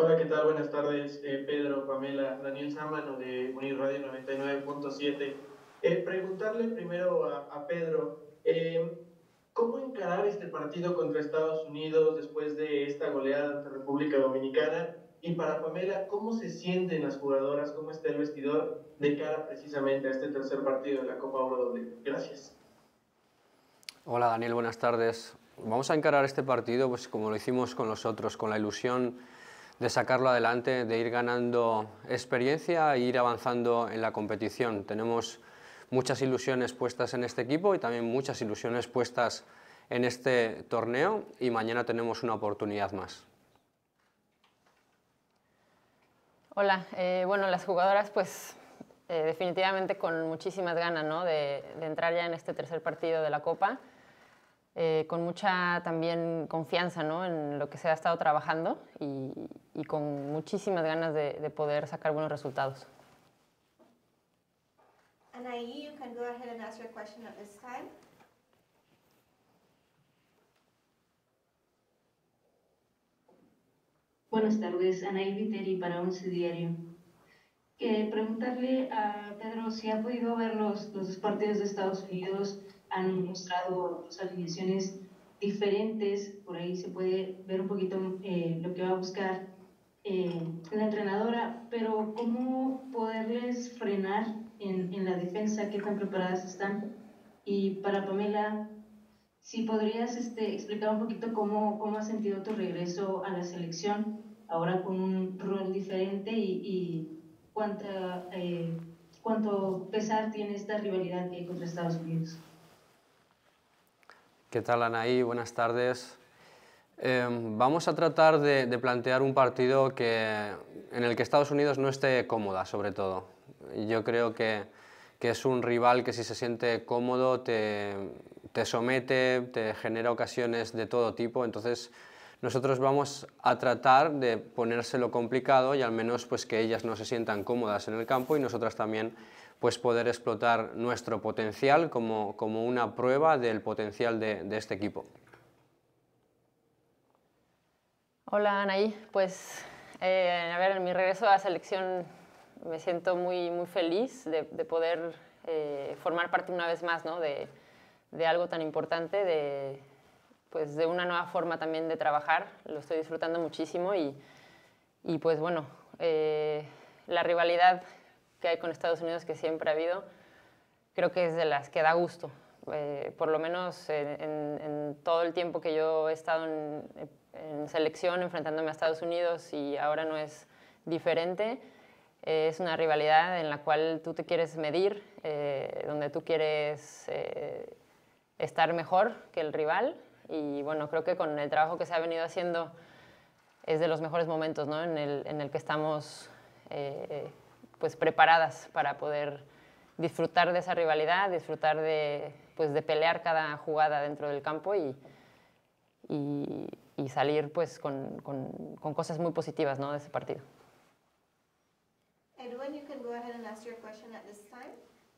Hola, ¿qué tal? Buenas tardes, Pedro, Pamela, Daniel Sámano de Unir Radio 99.7. Preguntarle primero a Pedro, ¿cómo encarar este partido contra Estados Unidos después de esta goleada ante República Dominicana? Y para Pamela, ¿cómo se sienten las jugadoras? ¿Cómo está el vestidor de cara precisamente a este tercer partido de la Copa Oro Doble? Gracias. Hola Daniel, buenas tardes. Vamos a encarar este partido pues como lo hicimos con los otros, con la ilusión de sacarlo adelante, de ir ganando experiencia e ir avanzando en la competición. Tenemos muchas ilusiones puestas en este equipo y también muchas ilusiones puestas en este torneo y mañana tenemos una oportunidad más. Hola, bueno, las jugadoras pues definitivamente con muchísimas ganas, ¿no? de entrar ya en este tercer partido de la Copa, con mucha también confianza, ¿no? en lo que se ha estado trabajando y con muchísimas ganas de poder sacar buenos resultados. Anaí, you can go ahead and ask your question at this time. Buenas tardes, Anaí Viteri para Once Diario. Preguntarle a Pedro si ha podido ver los dos partidos de Estados Unidos, han mostrado dos alineaciones diferentes, por ahí se puede ver un poquito lo que va a buscar la entrenadora, pero ¿cómo poderles frenar en la defensa? ¿Qué tan preparadas están? Y para Pamela, si podrías explicar un poquito cómo has sentido tu regreso a la selección, ahora con un rol diferente y cuánto pesar tiene esta rivalidad que hay contra Estados Unidos. ¿Qué tal Anaí? Buenas tardes. Vamos a tratar de plantear un partido en el que Estados Unidos no esté cómoda, sobre todo. Yo creo que es un rival que si se siente cómodo te somete, te genera ocasiones de todo tipo, entonces nosotros vamos a tratar de ponérselo complicado y al menos pues, que ellas no se sientan cómodas en el campo y nosotras también pues, poder explotar nuestro potencial como una prueba del potencial de este equipo. Hola Anaí, pues a ver, en mi regreso a la selección me siento muy feliz de poder formar parte una vez más, ¿no? de algo tan importante, pues de una nueva forma también de trabajar. Lo estoy disfrutando muchísimo y pues bueno, la rivalidad que hay con Estados Unidos, que siempre ha habido, creo que es de las que da gusto. Por lo menos en todo el tiempo que yo he estado en selección enfrentándome a Estados Unidos y ahora no es diferente. Es una rivalidad en la cual tú te quieres medir, donde tú quieres estar mejor que el rival y bueno, creo que con el trabajo que se ha venido haciendo es de los mejores momentos, ¿no? en el que estamos pues preparadas para poder disfrutar de esa rivalidad, disfrutar pues de pelear cada jugada dentro del campo y salir pues con cosas muy positivas, ¿no? de ese partido. Edwin, you can go ahead and ask your question at this time.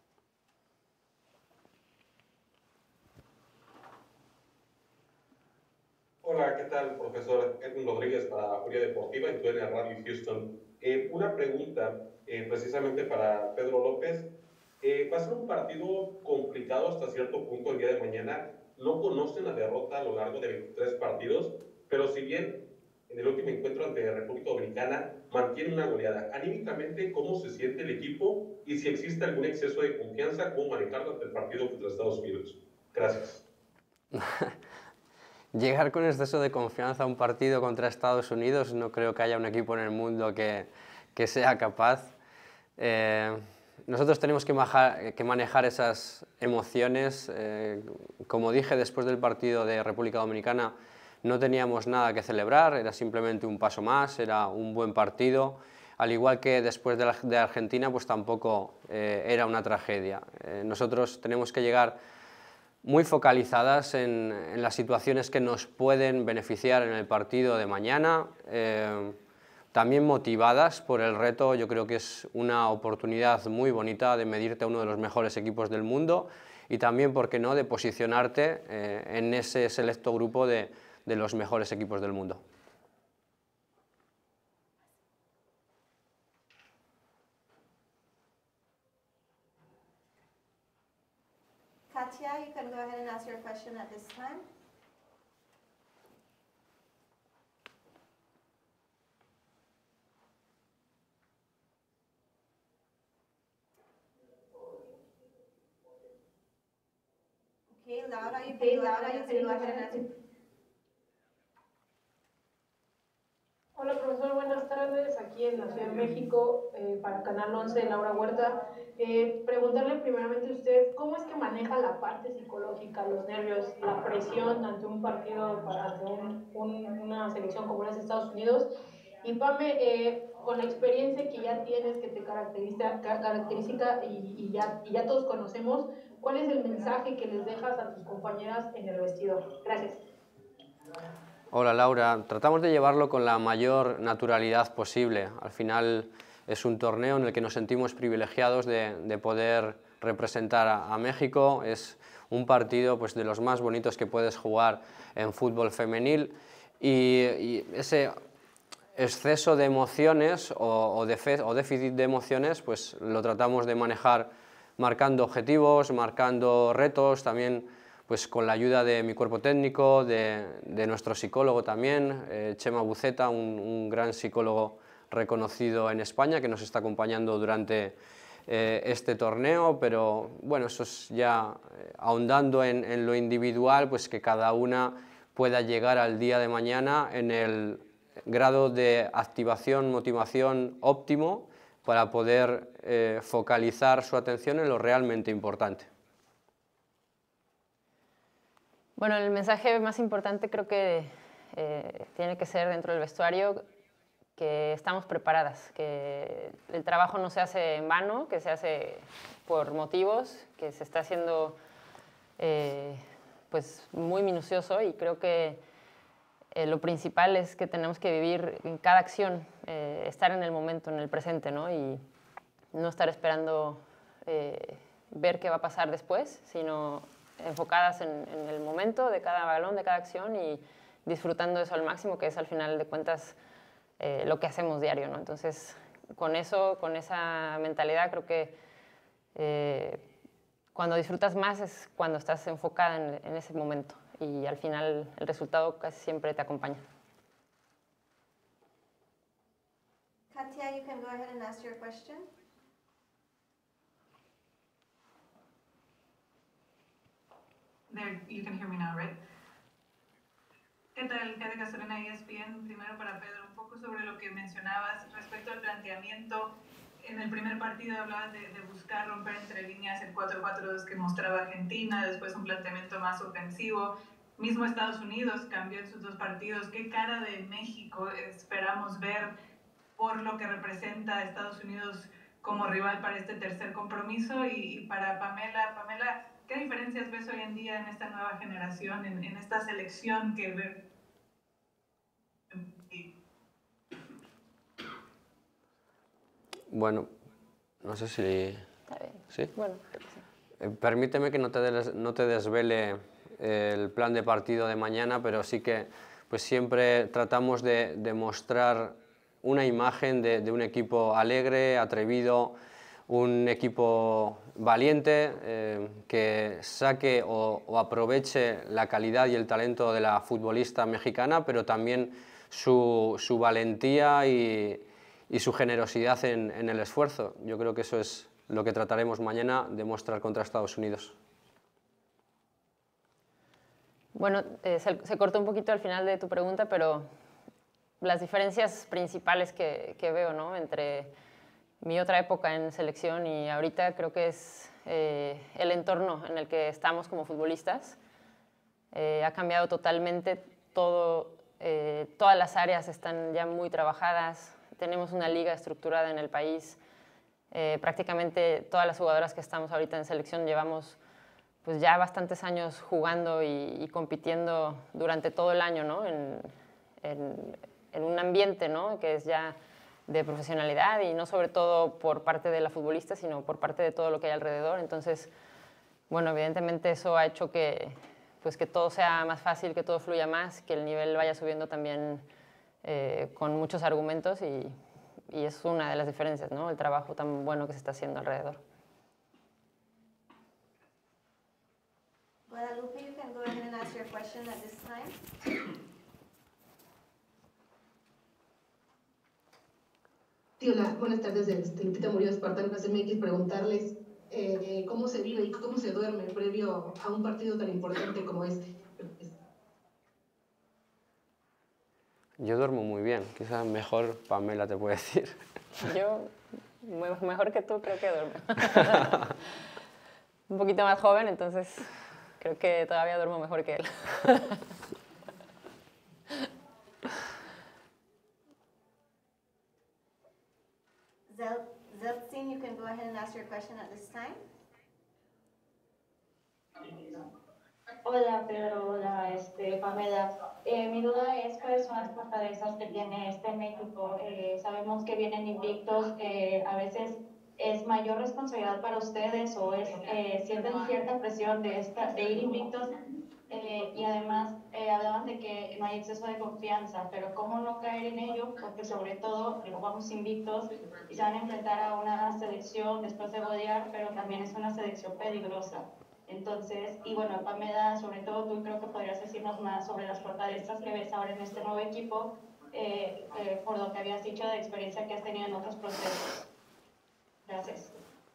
Hola, ¿qué tal, profesor Edwin Rodríguez para Furia Deportiva en TUDN Radio Houston? Una pregunta precisamente para Pedro López. Va a ser un partido complicado hasta cierto punto el día de mañana. No conocen la derrota a lo largo de 23 partidos, pero si bien en el último encuentro ante República Dominicana mantiene una goleada, anímicamente, ¿cómo se siente el equipo? Y si existe algún exceso de confianza, ¿cómo manejarlo ante el partido contra Estados Unidos? Gracias. Llegar con exceso de confianza a un partido contra Estados Unidos, no creo que haya un equipo en el mundo que sea capaz. Nosotros tenemos que manejar esas emociones. Como dije, después del partido de República Dominicana no teníamos nada que celebrar, era simplemente un paso más, era un buen partido. Al igual que después de Argentina, pues tampoco era una tragedia. Nosotros tenemos que llegar muy focalizadas en las situaciones que nos pueden beneficiar en el partido de mañana, también motivadas por el reto. Yo creo que es una oportunidad muy bonita de medirte a uno de los mejores equipos del mundo y también, ¿por qué no?, de posicionarte en ese selecto grupo de los mejores equipos del mundo. question at this time. Okay, Laura, you can go ahead and answer. Hola, profesor, buenas tardes. Aquí en la Ciudad de México, para Canal 11, Laura Huerta. Preguntarle primeramente a usted, ¿cómo es que maneja la parte psicológica, los nervios, la presión ante un partido, ante una selección como es Estados Unidos? Y Pame, con la experiencia que ya tienes, que te caracteriza y ya todos conocemos, ¿cuál es el mensaje que les dejas a tus compañeras en el vestidor? Gracias. Hola Laura, tratamos de llevarlo con la mayor naturalidad posible. Al final es un torneo en el que nos sentimos privilegiados de poder representar a México. Es un partido pues, de los más bonitos que puedes jugar en fútbol femenil y ese exceso de emociones o déficit de emociones pues lo tratamos de manejar marcando objetivos, marcando retos, también pues con la ayuda de mi cuerpo técnico, de nuestro psicólogo también, Chema Buceta, un gran psicólogo reconocido en España que nos está acompañando durante este torneo, pero bueno, eso es ya ahondando en lo individual, pues que cada una pueda llegar al día de mañana en el grado de activación, motivación óptimo para poder focalizar su atención en lo realmente importante. Bueno, el mensaje más importante creo que tiene que ser dentro del vestuario que estamos preparadas, que el trabajo no se hace en vano, que se hace por motivos, que se está haciendo pues muy minucioso y creo que lo principal es que tenemos que vivir en cada acción, estar en el momento, en el presente, ¿no? Y no estar esperando ver qué va a pasar después, sino enfocadas en el momento de cada balón, de cada acción y disfrutando eso al máximo, que es al final de cuentas lo que hacemos diario, ¿no? Entonces, con eso, con esa mentalidad, creo que cuando disfrutas más es cuando estás enfocada en ese momento y al final el resultado casi siempre te acompaña. Katia, you can go ahead and ask your question. There, you can hear me now, right? ¿Qué tal, Katia Casorena, ESPN? Primero para Pedro, un poco sobre lo que mencionabas respecto al planteamiento. En el primer partido hablabas de buscar romper entre líneas el 4-4-2 que mostraba Argentina, después un planteamiento más ofensivo. Mismo Estados Unidos cambió en sus dos partidos. ¿Qué cara de México esperamos ver por lo que representa a Estados Unidos como rival para este tercer compromiso? Y para Pamela, ¿qué diferencias ves hoy en día en esta nueva generación, en esta selección que ve? Bueno, no sé si... Está bien. ¿Sí? Bueno, Permíteme que no te desvele el plan de partido de mañana, pero sí que pues siempre tratamos de mostrar una imagen de un equipo alegre, atrevido, un equipo valiente, que saque o aproveche la calidad y el talento de la futbolista mexicana, pero también su valentía y su generosidad en el esfuerzo. Yo creo que eso es lo que trataremos mañana de mostrar contra Estados Unidos. bueno, se cortó un poquito al final de tu pregunta, pero las diferencias principales que veo, ¿no? Entre mi otra época en selección y ahorita creo que es el entorno en el que estamos como futbolistas. Ha cambiado totalmente todo, todas las áreas están ya muy trabajadas, tenemos una liga estructurada en el país, prácticamente todas las jugadoras que estamos ahorita en selección llevamos pues ya bastantes años jugando y compitiendo durante todo el año, ¿no? En un ambiente, ¿no? Que es ya de profesionalidad y no sobre todo por parte de la futbolista, sino por parte de todo lo que hay alrededor. Entonces, bueno, evidentemente eso ha hecho que, pues que todo sea más fácil, que todo fluya más, que el nivel vaya subiendo también con muchos argumentos y es una de las diferencias, ¿no? El trabajo tan bueno que se está haciendo alrededor. Guadalupe, you can go ahead question at this time. Sí, hola, buenas tardes, Lupita Murillo, Espartano MX, preguntarles cómo se vive y cómo se duerme previo a un partido tan importante como este. Yo duermo muy bien, quizás mejor Pamela te puede decir. Yo, mejor que tú, creo que duermo. Un poquito más joven, entonces creo que todavía duermo mejor que él. Zeltsin, you can go ahead and ask your question at this time. Hola Pedro, hola Pamela. Mi duda es cuáles son las fortalezas que tiene México. Sabemos que vienen invictos, a veces es mayor responsabilidad para ustedes o sienten cierta presión de ir invictos y además hablaban de que no hay exceso de confianza, pero cómo no caer en ello, porque sobre todo vamos invictos y se van a enfrentar a una selección después de golear, pero también es una selección peligrosa. Entonces, y bueno, Pamela, sobre todo tú creo que podrías decirnos más sobre las fortalezas que ves ahora en este nuevo equipo, por lo que habías dicho de experiencia que has tenido en otros procesos. Gracias.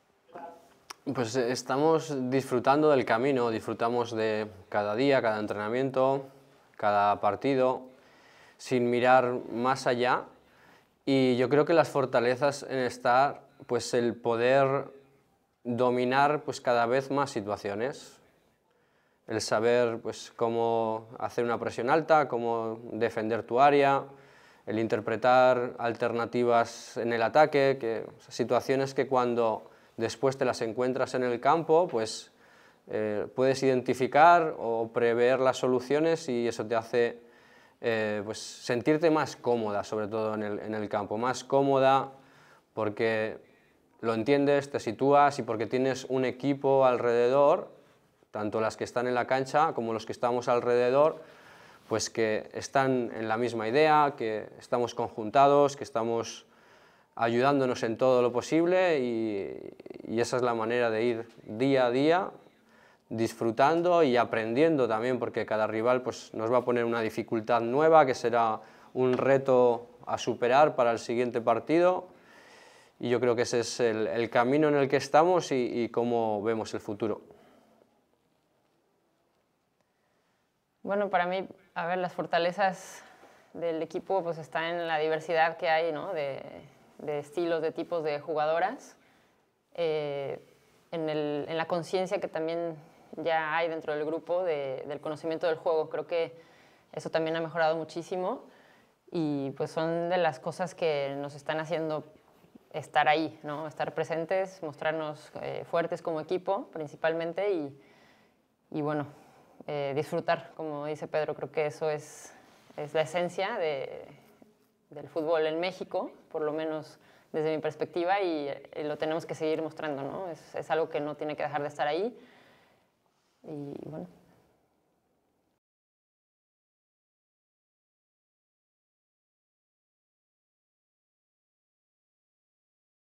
Pues estamos disfrutando del camino, disfrutamos de cada día, cada entrenamiento, cada partido, sin mirar más allá. Y yo creo que las fortalezas en estar, pues el poder dominar pues cada vez más situaciones, el saber pues cómo hacer una presión alta, cómo defender tu área, el interpretar alternativas en el ataque, situaciones que cuando después te las encuentras en el campo, pues puedes identificar o prever las soluciones y eso te hace pues sentirte más cómoda, sobre todo en el campo, más cómoda porque lo entiendes, te sitúas y porque tienes un equipo alrededor, tanto las que están en la cancha como los que estamos alrededor, pues que están en la misma idea, que estamos conjuntados, que estamos ayudándonos en todo lo posible y esa es la manera de ir día a día disfrutando y aprendiendo también, porque cada rival pues, nos va a poner una dificultad nueva que será un reto a superar para el siguiente partido y yo creo que ese es el camino en el que estamos y cómo vemos el futuro. Bueno, para mí, a ver, las fortalezas del equipo pues están en la diversidad que hay, ¿no? de estilos, de tipos de jugadoras, en la conciencia que también ya hay dentro del grupo del conocimiento del juego. Creo que eso también ha mejorado muchísimo y pues son de las cosas que nos están haciendo estar ahí, ¿no? Estar presentes, mostrarnos fuertes como equipo principalmente y bueno, disfrutar, como dice Pedro. Creo que eso es la esencia del fútbol en México, por lo menos desde mi perspectiva, y lo tenemos que seguir mostrando, ¿no? Es algo que no tiene que dejar de estar ahí y bueno.